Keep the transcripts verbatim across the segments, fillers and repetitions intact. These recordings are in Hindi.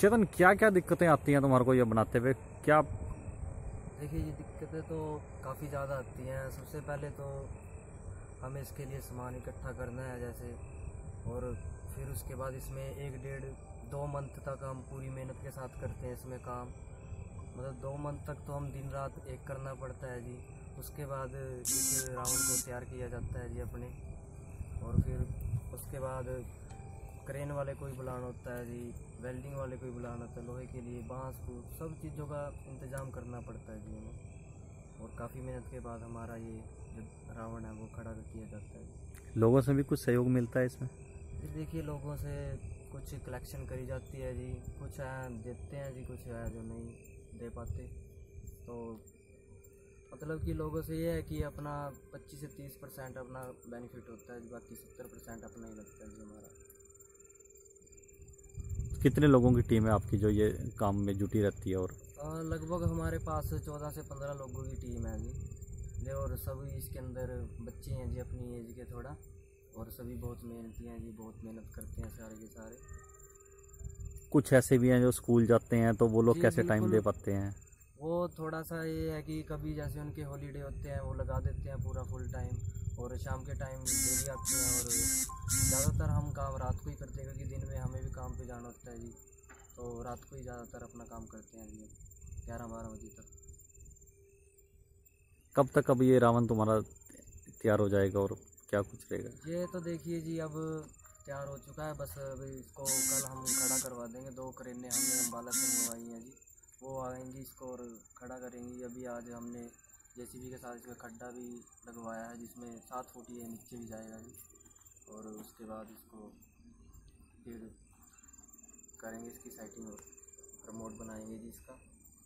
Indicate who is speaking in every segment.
Speaker 1: चेतन, क्या क्या दिक्कतें आती हैं तुम्हारे को ये बनाते हुए? क्या?
Speaker 2: देखिए, ये दिक्कतें तो काफ़ी ज़्यादा आती हैं। सबसे पहले तो हमें इसके लिए सामान इकट्ठा करना है जैसे, और फिर उसके बाद इसमें एक डेढ़ दो मंथ तक हम पूरी मेहनत के साथ करते हैं इसमें काम। मतलब दो मंथ तक तो हम दिन रात एक करना पड़ता है जी। उसके बाद इस राउंड को तैयार किया जाता है जी अपने, और फिर उसके बाद क्रेन वाले को ही बुलाना होता है जी, वेल्डिंग वाले को ही बुलाना होता है, लोहे के लिए बांस को, सब चीज़ों का इंतज़ाम करना पड़ता है जी हमें। और काफ़ी मेहनत के बाद हमारा ये जो रावण है वो खड़ा किया जाता है।
Speaker 1: लोगों से भी कुछ सहयोग मिलता है इसमें?
Speaker 2: जी देखिए, लोगों से कुछ कलेक्शन करी जाती है जी, कुछ है देते हैं जी, कुछ है जो नहीं दे पाते। तो मतलब कि लोगों से ये है कि अपना पच्चीस से तीस परसेंट अपना बेनिफिट होता है, बाकी सत्तर परसेंट अपना ही लगता है जी हमारा।
Speaker 1: कितने लोगों की टीम है आपकी जो ये काम में जुटी रहती है? और
Speaker 2: लगभग हमारे पास चौदह से पंद्रह लोगों की टीम है जी, और सभी इसके अंदर बच्चे हैं जी अपनी एज के थोड़ा, और सभी बहुत मेहनती हैं जी, बहुत मेहनत करते हैं सारे के सारे।
Speaker 1: कुछ ऐसे भी हैं जो स्कूल जाते हैं, तो वो लोग
Speaker 2: जी
Speaker 1: कैसे टाइम
Speaker 2: बिल्कुल।
Speaker 1: दे पाते हैं?
Speaker 2: वो थोड़ा सा ये है कि कभी जैसे उनके हॉलीडे होते हैं वो लगा देते हैं पूरा फुल टाइम, और शाम के टाइम डेली आते हैं। और ज़्यादातर हम काम रात को ही करते हैं, क्योंकि दिन में हमें भी काम पे जाना होता है जी, तो रात को ही ज़्यादातर अपना काम करते हैं जी, ग्यारह बारह बजे तक।
Speaker 1: कब तक अब ये रावण तुम्हारा तैयार हो जाएगा और क्या कुछ रहेगा?
Speaker 2: ये तो देखिए जी, अब तैयार हो चुका है, बस अभी इसको कल हम खड़ा करवा देंगे। दो क्रेनें हमने अम्बाला से मंगवाई हैं जी, वो आएंगी इसको और खड़ा करेंगी। अभी आज हमने जेसीबी के साथ इसमें खड्डा भी लगवाया है, जिसमें सात फुट ये नीचे भी जाएगा जी, और उसके बाद इसको फिर करेंगे इसकी सेटिंग और रिमोट बनाएंगे जी, इसका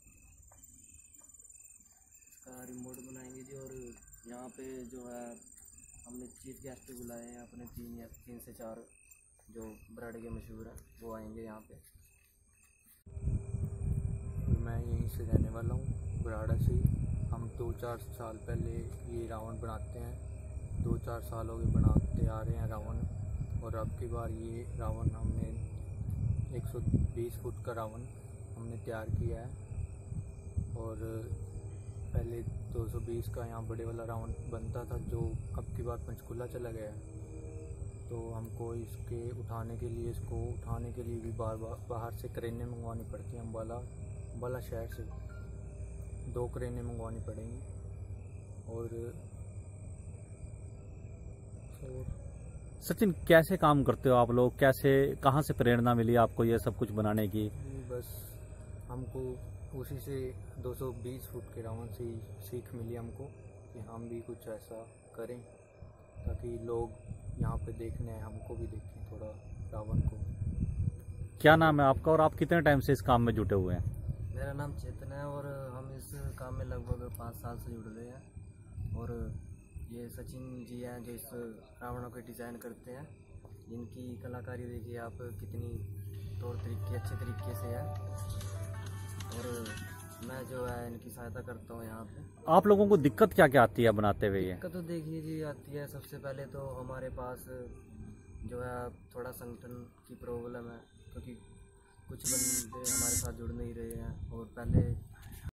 Speaker 2: इसका रिमोट बनाएंगे जी। और यहाँ पे जो है हमने चीफ गेस्ट बुलाए हैं अपने, तीन या तीन से चार जो बराड़े के मशहूर हैं वो आएंगे यहाँ पे।
Speaker 3: मैं यहीं से रहने वाला हूँ, बराड़ा से ही। हम दो चार साल पहले ये रावण बनाते हैं, दो चार साल हो गए बनाते आ रहे हैं रावण। और अब की बार ये रावण हमने एक सौ बीस फुट का रावण हमने तैयार किया है। और पहले दो सौ बीस का यहाँ बड़े वाला रावण बनता था, जो अब की बार पंचकुला चला गया है। तो हमको इसके उठाने के लिए इसको उठाने के लिए भी बार बार बाहर से क्रेनें मंगवानी पड़ती हैं। अम्बाला अम्बाला शहर से दो क्रेनें मंगवानी पड़ेंगी। और, और
Speaker 1: सचिन, कैसे काम करते हो आप लोग? कैसे, कहाँ से प्रेरणा मिली आपको ये सब कुछ बनाने की?
Speaker 3: बस हमको उसी से दो सौ बीस फुट के रावण से ही सीख मिली हमको कि हम भी कुछ ऐसा करें, ताकि लोग यहाँ पे देखने आए, हमको भी देखें थोड़ा रावण को।
Speaker 1: क्या नाम है आपका और आप कितने टाइम से इस काम में जुटे हुए हैं?
Speaker 2: मेरा नाम चेतन है, और हम इस काम में लगभग पाँच साल से जुड़ रहे हैं। और ये सचिन जी हैं जो इस रावणों के डिज़ाइन करते हैं। इनकी कलाकारी देखिए आप, कितनी तौर तरीके अच्छे तरीके से है, और मैं जो है इनकी सहायता करता हूँ यहाँ पे।
Speaker 1: आप लोगों को दिक्कत क्या क्या आती है बनाते हुए ये?
Speaker 2: दिक्कत तो देखिए जी आती है, सबसे पहले तो हमारे पास जो है थोड़ा संगठन की प्रॉब्लम है, क्योंकि कुछ बंदे हमारे साथ जुड़ नहीं रहे हैं, और पहले